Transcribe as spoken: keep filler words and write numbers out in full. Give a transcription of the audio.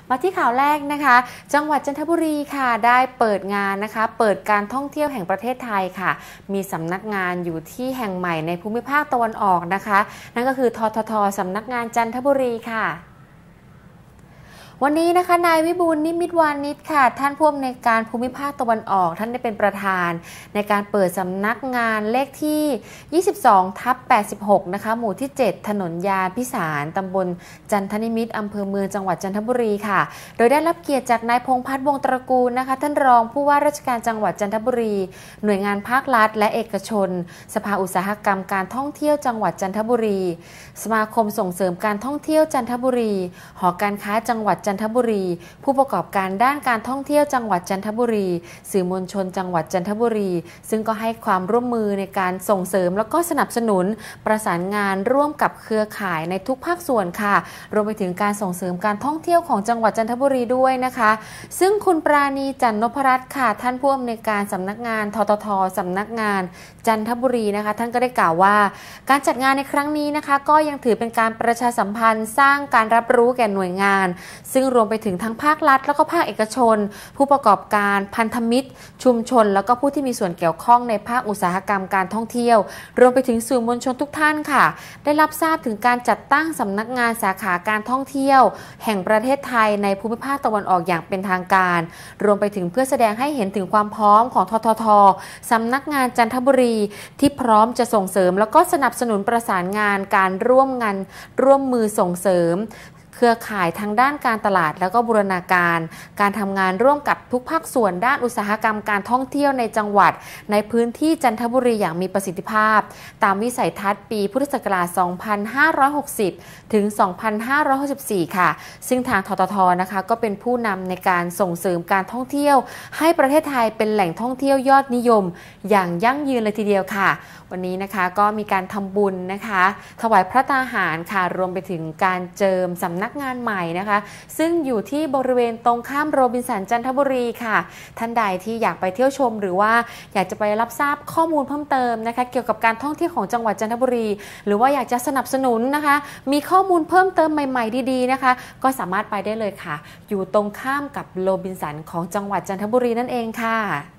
มาที่ข่าวแรกนะคะจังหวัดจันทบุรีค่ะได้เปิดงานนะคะเปิดการท่องเที่ยวแห่งประเทศไทยค่ะมีสำนักงานอยู่ที่แห่งใหม่ในภูมิภาคตะวันออกนะคะนั่นก็คือทททสำนักงานจันทบุรีค่ะวันนี้นะคะนายวิบูลย์นิมิตวานิชค่ะท่านผู้อำนวยการภูมิภาคตะวันออกท่านได้เป็นประธานในการเปิดสำนักงานเลขที่ ยี่สิบสองทับแปดสิบหก นะคะหมู่ที่ เจ็ด ถนนยาพิสารตำบลจันทนิมิตรอำเภอเมืองจังหวัดจันทบุรีค่ะโดยได้รับเกียรติจากนายพงษ์พัฒน์วงศ์ตระกูลนะคะท่านรองผู้ว่าราชการจังหวัดจันทบุรีหน่วยงานภาครัฐและเอกชนสภาอุตสาหกรรมการท่องเที่ยวจังหวัดจันทบุรีสมาคมส่งเสริมการท่องเที่ยวจันทบุรีหอการค้าจังหวัดจันทบุรีผู้ประกอบการด้านการท่องเที่ยวจังหวัดจันทบุรีสื่อมวลชนจังหวัดจันทบุรีซึ่งก็ให้ความร่วมมือในการส่งเสริมแล้วก็สนับสนุนประสานงานร่วมกับเครือข่ายในทุกภาคส่วนค่ะรวมไปถึงการส่งเสริมการท่องเที่ยวของจังหวัดจันทบุรีด้วยนะคะซึ่งคุณปราณีจันทนพรัตน์ค่ะท่านผู้อำนวยการสำนักงานทททสำนักงานจันทบุรีนะคะท่านก็ได้กล่าวว่าการจัดงานในครั้งนี้นะคะก็ยังถือเป็นการประชาสัมพันธ์สร้างการรับรู้แก่หน่วยงานซึ่งรวมไปถึงทั้งภาครัฐแล้วก็ภาคเอกชนผู้ประกอบการพันธมิตรชุมชนแล้วก็ผู้ที่มีส่วนเกี่ยวข้องในภาคอุตสาหกรรมการท่องเที่ยวรวมไปถึงสื่อมวลชนทุกท่านค่ะได้รับทราบถึงการจัดตั้งสำนักงานสาขาการท่องเที่ยวแห่งประเทศไทยในภูมิภาคตะวันออกอย่างเป็นทางการรวมไปถึงเพื่อแสดงให้เห็นถึงความพร้อมของทททสำนักงานจันทบุรีที่พร้อมจะส่งเสริมแล้วก็สนับสนุนประสานงานการร่วมงานร่วมมือส่งเสริมเครือข่ายทางด้านการตลาดแล้วก็บูรณาการการทำงานร่วมกับทุกภาคส่วนด้านอุตสาหกรรมการท่องเที่ยวในจังหวัดในพื้นที่จันทบุรีอย่างมีประสิทธิภาพตามวิสัยทัศน์ปีพุทธศักราช สองพันห้าร้อยหกสิบ ถึง สองพันห้าร้อยหกสิบสี่ ค่ะซึ่งทางทททนะคะก็เป็นผู้นำในการส่งเสริมการท่องเที่ยวให้ประเทศไทยเป็นแหล่งท่องเที่ยวยอดนิยมอย่างยั่งยืนเลยทีเดียวค่ะวันนี้นะคะก็มีการทำบุญนะคะถวายพระตาหารค่ะรวมไปถึงการเจิมสำนักงานใหม่นะคะซึ่งอยู่ที่บริเวณตรงข้ามโรบินสันจันทบุรีค่ะท่านใดที่อยากไปเที่ยวชมหรือว่าอยากจะไปรับทราบข้อมูลเพิ่มเติมนะคะเกี่ยวกับการท่องเที่ยวของจังหวัดจันทบุรีหรือว่าอยากจะสนับสนุนนะคะมีข้อมูลเพิ่มเติมใหม่ๆดีๆนะคะก็สามารถไปได้เลยค่ะอยู่ตรงข้ามกับโรบินสันของจังหวัดจันทบุรีนั่นเองค่ะ